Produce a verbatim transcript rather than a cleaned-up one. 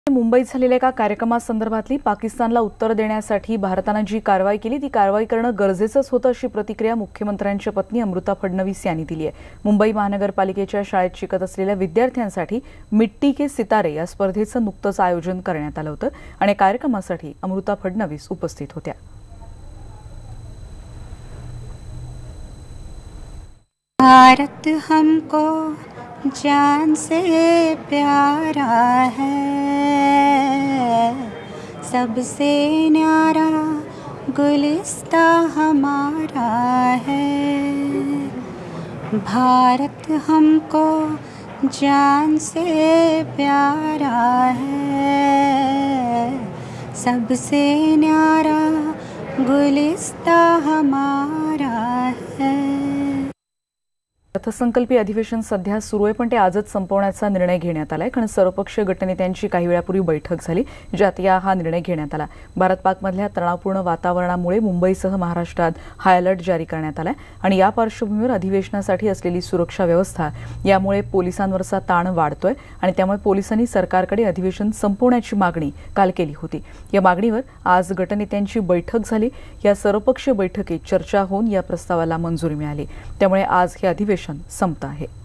मुंबईत झालेल्या एका कार्यक्रमासंदर्भातली पाकिस्तानला उत्तर देण्यासाठी भारताने जी कारवाई केली ती कारवाई करणं गरजेचंच होतं अशी प्रतिक्रिया मुख्यमंत्र्यांच्या पत्नी अमृता फडणवीस यांनी दिली आहे। मुंबई महानगरपालिकेच्या शाळेत शिकत असलेल्या विद्यार्थ्यांसाठी मिट्टी के सितारे या स्पर्धेचं नुकतंच आयोजन करण्यात आलं होतं आणि कार्यक्रमासाठी अमृता फडणवीस उपस्थित होत्या। भारत हमको जान से प्यारा है, सबसे न्यारा गुलिस्ता हमारा है। भारत हमको जान से प्यारा है, सबसे न्यारा गुलिस्ता हमारा है। अर्थसंकल्पीय अधिवेशन सध्या सुरू आहे, पण ते आजच संपवण्याचा निर्णय घेण्यात आलाय कारण सर्वपक्षीय गटनेत्यांची काही वेळापूर्वी बैठक झाली ज्यात या हा निर्णय घेण्यात आला। भारत पाकमधल्या तणावपूर्ण वातावरणामुळे मुंबईसह महाराष्ट्रात हाय अलर्ट जारी करण्यात आलाय आणि या पार्श्वभूमीवर अधिवेशनासाठी असलेली सुरक्षा व्यवस्था यामुळे पोलिसांवरचा ताण वाढतोय आणि त्यामुळे पोलिसांनी सरकारकडे अधिवेशन संपवण्याची मागणी काल केली होती। या मागणीवर आज गटनेत्यांची बैठक झाली। या सर्वपक्षीय बैठकीत चर्चा होऊन या प्रस्तावाला मंजुरी मिळाली, त्यामुळे आज हे अधिवेशन संपत आहे।